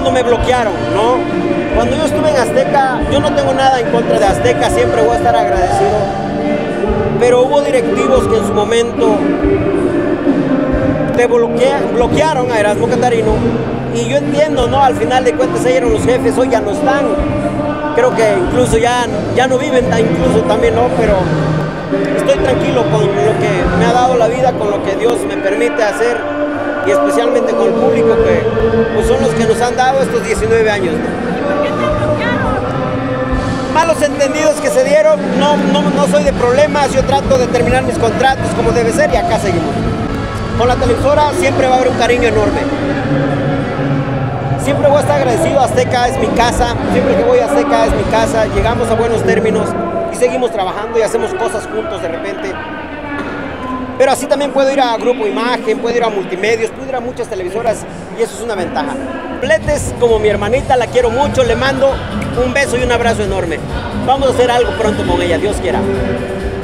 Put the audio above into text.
cuando me bloquearon, ¿no? Cuando yo estuve en Azteca, yo no tengo nada en contra de Azteca, siempre voy a estar agradecido, pero hubo directivos que en su momento bloquearon a Erasmo Catarino, y yo entiendo, ¿no? Al final de cuentas ellos eran los jefes, hoy ya no están, creo que incluso ya no viven, incluso también, ¿no? Pero estoy tranquilo con lo que me ha dado la vida, con lo que Dios me permite hacer, y especialmente con el público que pues son los que nos han dado estos 19 años, ¿no? ¿Por qué te bloquearon? Malos entendidos que se dieron, no soy de problemas, yo trato de terminar mis contratos como debe ser y acá seguimos. Con la televisora siempre va a haber un cariño enorme. Siempre voy a estar agradecido, Azteca es mi casa, siempre que voy a Azteca es mi casa, llegamos a buenos términos y seguimos trabajando y hacemos cosas juntos de repente. Pero así también puedo ir a Grupo Imagen, puedo ir a Multimedios, puedo ir a muchas televisoras y eso es una ventaja. Pletes, como mi hermanita, la quiero mucho, le mando un beso y un abrazo enorme. Vamos a hacer algo pronto con ella, Dios quiera.